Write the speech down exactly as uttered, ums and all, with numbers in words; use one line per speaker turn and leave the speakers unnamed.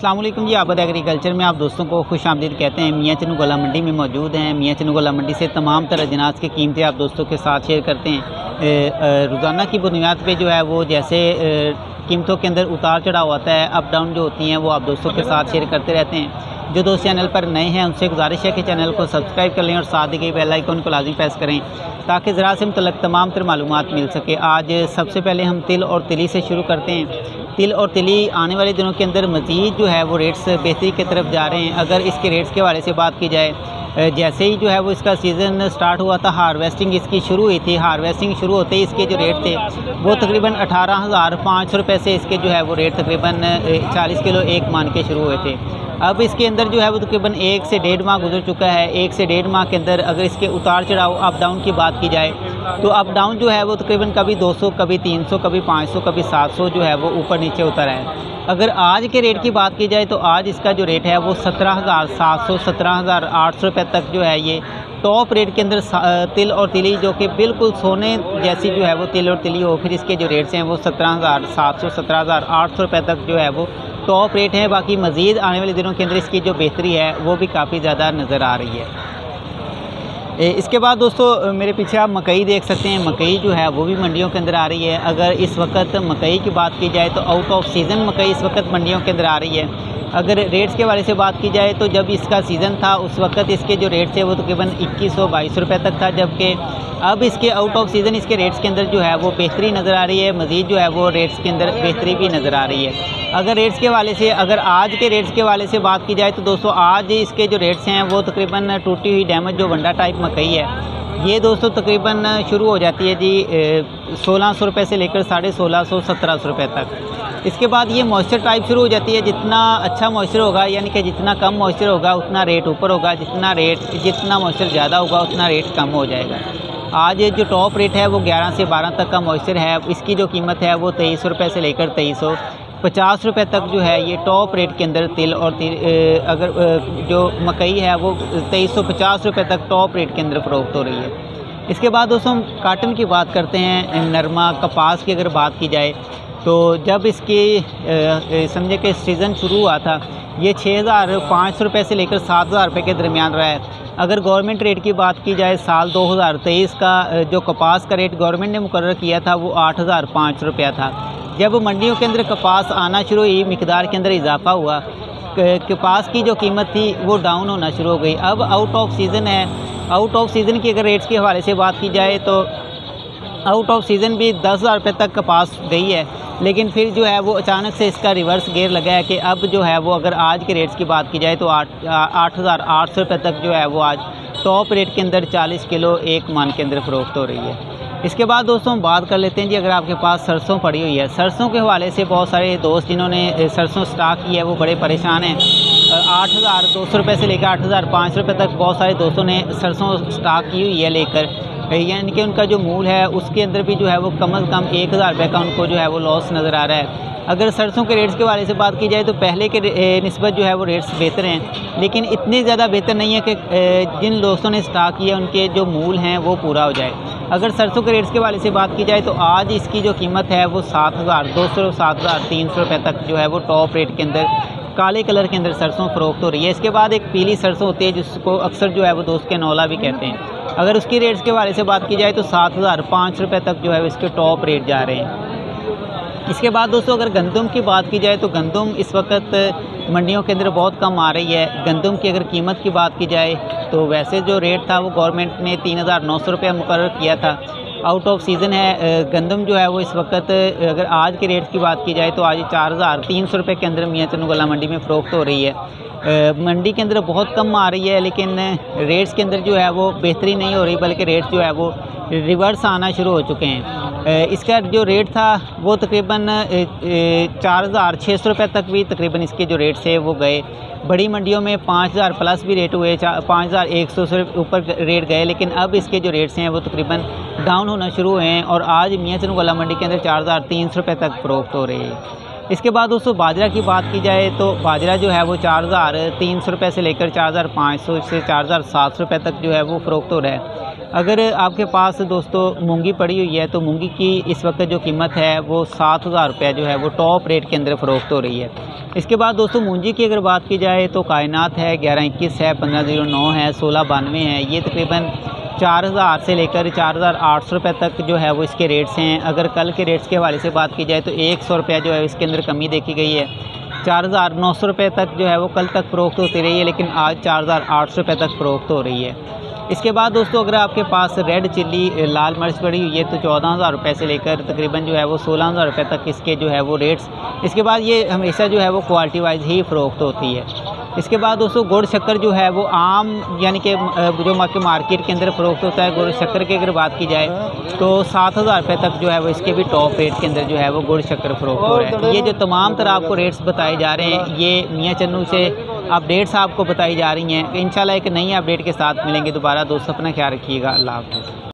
अस्सलाम वालेकुम जी। आबद एग्रीकल्चर में आप दोस्तों को खुश आमदीद कहते हैं। मियाँ चन्नू गोला मंडी में मौजूद हैं। मियाँ चन्नू गोला मंडी से तमाम तरह अजनास की कीमतें आप दोस्तों के साथ शेयर करते हैं। रोज़ाना की बुनियाद पे जो है वो जैसे कीमतों के अंदर उतार चढ़ाव आता है, अप डाउन जो होती हैं वो आप दोस्तों के साथ शेयर करते रहते हैं। जो दोस्त चैनल पर नए हैं उनसे गुजारिश है कि चैनल को सब्सक्राइब कर लें और साथ ही बेल आइकन को लाजमी प्रेस करें ताकि ज़रा से मुतल्लक तमाम तर मालूमात मिल सके। आज सबसे पहले हम तिल और तिली से शुरू करते हैं। तिल और तिली आने वाले दिनों के अंदर मज़ीद जो है वो रेट्स बेहतरी की तरफ जा रहे हैं। अगर इसके रेट्स के हवाले से बात की जाए, जैसे ही जो है वो इसका सीज़न स्टार्ट हुआ था, हार्वेस्टिंग इसकी शुरू हुई थी। हार्वेस्टिंग शुरू होते ही इसके जो रेट थे वो तकरीबन अठारह हज़ार पाँच सौ रुपये से इसके जो है वो रेट तकरीबन चालीस किलो एक मान के शुरू हुए थे। अब इसके अंदर जो है वो तकरीबन एक से डेढ़ माह गुजर चुका है। एक से डेढ़ माह के अंदर अगर इसके उतार चढ़ाव अप डाउन की बात की जाए तो अप डाउन जो है वो तकरीबन कभी दो सौ, कभी तीन सौ, कभी पाँच सौ, कभी सात सौ जो है वो ऊपर नीचे उतर है। अगर आज के रेट की बात की जाए तो आज इसका जो रेट है वो सत्रह हज़ार सात सौ, सत्रह हज़ार आठ सौ रुपये तक जो है ये टॉप रेट के अंदर तिल और तिली, जो कि बिल्कुल सोने जैसी जो है वो तिल और तिली हो, फिर इसके जो रेट्स हैं वो सत्रह हज़ार सात सौ, सत्रह हज़ार आठ सौ रुपये तक जो है वो टॉप रेट है। बाकी मज़ीद आने वाले दिनों के अंदर इसकी जो बेहतरी है वो भी काफ़ी ज़्यादा नज़र आ रही है। इसके बाद दोस्तों मेरे पीछे आप मकई देख सकते हैं। मकई जो है वो भी मंडियों के अंदर आ रही है। अगर इस वक्त मकई की बात की जाए तो आउट ऑफ सीज़न मकई इस वक्त मंडियों के अंदर आ रही है। अगर रेट्स के बारे से बात की जाए तो जब इसका सीज़न था उस वक्त इसके जो रेट्स थे वो तकरीबन इक्कीस सौ बाईस रुपये तक था, जबकि अब इसके आउट ऑफ सीज़न इसके रेट्स के अंदर जो है वो बेहतरी नज़र आ रही है। मज़ीद जो है वो रेट्स के अंदर बेहतरी भी नज़र आ रही है। अगर रेट्स के वाले से अगर आज के रेट्स के वाले से बात की जाए तो दोस्तों आज इसके जो रेट्स हैं वो तकरीबन टूटी हुई डैमेज जो वंडा टाइप मकई है ये दोस्तों तकरीबन शुरू हो जाती है जी सोलह सौ रुपये से लेकर साढ़े सोलह सौ सत्रह सौ रुपये तक। इसके बाद ये मॉइस्चर टाइप शुरू हो जाती है। जितना अच्छा मॉइस्चर होगा यानी कि जितना कम मॉइस्चर होगा उतना रेट ऊपर होगा, जितना रेट जितना मॉइस्चर ज़्यादा होगा उतना रेट कम हो जाएगा। आज जो टॉप रेट है वो ग्यारह से बारह तक का मॉइस्चर है। इसकी जो कीमत है वो तेईस सौ रुपये से लेकर तेईस सौ पचास रुपये तक जो है ये टॉप रेट के अंदर तिल और तिल अगर जो मकई है वो तेईस सौ पचास रुपये तक टॉप रेट के अंदर फ़रोख्त हो रही है। इसके बाद दोस्तों हम काटन की बात करते हैं। नरमा कपास की अगर बात की जाए तो जब इसकी समझे कि सीज़न शुरू हुआ था ये छः हज़ार पाँच सौ रुपये से लेकर सात हज़ार रुपये के दरमियान रहा है। अगर गवर्नमेंट रेट की बात की जाए साल दो हज़ार तेईस का जो कपास का रेट गवर्नमेंट ने मुकर्रर किया था वो आठ हज़ार पाँच सौ रुपया था। जब मंडियों के अंदर कपास आना शुरू हुई, मिकदार के अंदर इजाफा हुआ, कपास की जो कीमत थी वो डाउन होना शुरू हो गई। अब आउट ऑफ सीज़न है। आउट ऑफ सीज़न की अगर रेट्स के हवाले से बात की जाए तो आउट ऑफ सीज़न भी दस हज़ार रुपये तक कपास गई है, लेकिन फिर जो है वो अचानक से इसका रिवर्स गेयर लगा है कि अब जो है वो अगर आज के रेट्स की बात की जाए तो आठ आठ हज़ार आठ सौ रुपये तक जो है वो आज टॉप रेट के अंदर चालीस किलो एक मान के अंदर फ़रोख्त हो रही है। इसके बाद दोस्तों हम बात कर लेते हैं जी, अगर आपके पास सरसों पड़ी हुई है, सरसों के हवाले से बहुत सारे दोस्त जिन्होंने सरसों स्टॉक की है वो बड़े परेशान हैं। आठ हज़ार दो सौ रुपये से लेकर आठ हज़ार पाँच सौ रुपये तक बहुत सारे दोस्तों ने सरसों स्टॉक की हुई है लेकर, यानी कि उनका जो मूल है उसके अंदर भी जो है वो कम अज़ कम एक हज़ार रुपये का उनको जो है वो लॉस नज़र आ रहा है। अगर सरसों के रेट्स के बारे से बात की जाए तो पहले के निस्बत जो है वो रेट्स बेहतर हैं, लेकिन इतने ज़्यादा बेहतर नहीं है कि जिन दोस्तों ने स्टॉक किया उनके जो मूल हैं वो पूरा हो जाए। अगर सरसों के रेट्स के बारे से बात की जाए तो आज इसकी जो कीमत है वो सात हज़ार दो सौ सात हज़ार तीन सौ रुपये तक जो है वो टॉप रेट के अंदर काले कलर के अंदर सरसों फ़रोख्त हो रही है। इसके बाद एक पीली सरसों होती है जिसको अक्सर जो है वो दोस्त के नौला भी कहते हैं। अगर उसकी रेट्स के बारे से बात की जाए तो सात हज़ार पाँच रुपये तक जो है इसके टॉप रेट जा रहे हैं। इसके बाद दोस्तों अगर गंदम की बात की जाए तो गंदम इस वक्त मंडियों के अंदर बहुत कम आ रही है। गंदम की अगर कीमत की बात की जाए तो वैसे जो रेट था वो गवर्नमेंट ने तीन हज़ार नौ सौ रुपया मुकर्रर किया था। आउट ऑफ सीज़न है। गंदम जो है वो इस वक्त अगर आज के रेट की बात की जाए तो आज चार हज़ार तीन सौ रुपये के अंदर मियाँ चन्नू गोला मंडी में फ़रोख्त हो रही है। मंडी के अंदर बहुत कम आ रही है, लेकिन रेट्स के अंदर जो है वो बेहतरी नहीं हो रही, बल्कि रेट्स जो है वो रिवर्स आना शुरू हो चुके हैं। इसका जो रेट था वो तकरीबन चार हज़ार छः सौ रुपये तक भी तकरीबन इसके जो रेट थे वो गए। बड़ी मंडियों में पाँच हज़ार प्लस भी रेट हुए, पाँच हज़ार एक सौ से ऊपर रेट गए, लेकिन अब इसके जो रेट्स हैं वो तकरीबन डाउन होना शुरू हुए हैं और आज मियाँ चन्नू गोला मंडी के अंदर चार हज़ार तीन सौ रुपये तक फ़रोख्त हो रही है। इसके बाद दोस्तों बाजरा की बात की जाए तो बाजरा जो है वो चार हज़ार तीन सौ रुपये से लेकर चार हज़ार पाँच सौ से चार हज़ार सात सौ रुपये तक जो है वो फ़रोख्त हो रहा है। अगर आपके पास दोस्तों मूंगी पड़ी हुई है तो मूंगी की इस वक्त जो कीमत है वो सात हज़ार रुपये जो है वो टॉप रेट के अंदर फ़रोख्त हो रही है। इसके बाद दोस्तों मूंजी की अगर बात की जाए तो कायनात है, ग्यारह इक्कीस है, पंद्रह जीरो नौ है, सोलह बानवे है। ये तकरीबन चार हज़ार से लेकर चार हज़ार आठ सौ रुपये तक जो है वो इसके रेट्स हैं। अगर कल के रेट्स के हवाले से बात की जाए तो एक सौ रुपया जो है इसके अंदर कमी देखी गई है। चार हज़ार नौ सौ रुपये तक जो है वो कल तक फ़रोख्त होती रही है, लेकिन आज चार हज़ार आठ सौ रुपये तक फ़रोख्त हो रही है। इसके बाद दोस्तों अगर आपके पास रेड चिल्ली लाल मिर्च पड़ी हुई है तो चौदह हज़ार रुपये से लेकर तकरीबन जो है वो सोलह हज़ार रुपये तक इसके जो है वो रेट्स। इसके बाद ये हमेशा जो है वो क्वालिटी वाइज ही फ़रोख्त होती है। इसके बाद दोस्तों गुड़ शक्कर जो है वो आम यानी कि जो मार्केट के अंदर फ़रोख्त होता है गुड़ शक्कर की अगर बात की जाए तो सात हज़ार रुपये तक जो है वो इसके भी टॉप रेट के अंदर जो है वो गुड़ शक्कर फ़रोख्त हो रहा है। ये जो तमाम तरह आपको रेट्स बताए जा रहे हैं ये मियाँ चन्नू से अपडेट्स आपको बताई जा रही हैं। इंशाल्लाह एक नई अपडेट के साथ मिलेंगे दोबारा। दोस्तों अपना ख्याल रखिएगा। अल्लाह हाफ़िज़।